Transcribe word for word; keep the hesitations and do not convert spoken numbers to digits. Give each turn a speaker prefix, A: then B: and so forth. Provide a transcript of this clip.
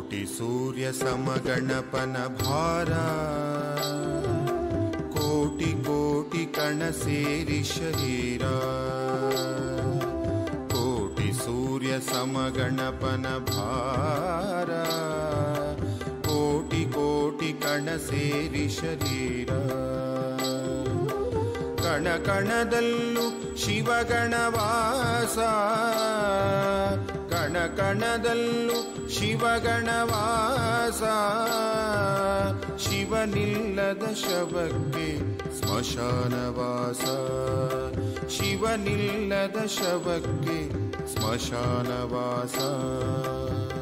A: ಕೋಟಿ ಸೂರ್ಯ ಸಮಗಣಪನ ಭಾರ, ಕೋಟಿ ಕೋಟಿ ಕಣ ಸೇರಿ ಶರೀರ. ಕೋಟಿ ಸೂರ್ಯ ಸಮಗಣಪನ ಭಾರ, ಕೋಟಿ ಕೋಟಿ ಕಣ ಸೇರಿ ಶರೀರ. ಕಣ ಕಣದಲ್ಲೂ ಶಿವಗಣವಾಸ, ಕಣ ಕಣದಲ್ಲೂ ಶಿವಗಣವಾಸ. ಶಿವನಿಲ್ಲದ ಶವಕ್ಕೆ ಸ್ಮಶಾನವಾಸ, ಶಿವನಿಲ್ಲದ ಶವಕ್ಕೆ ಸ್ಮಶಾನವಾಸ.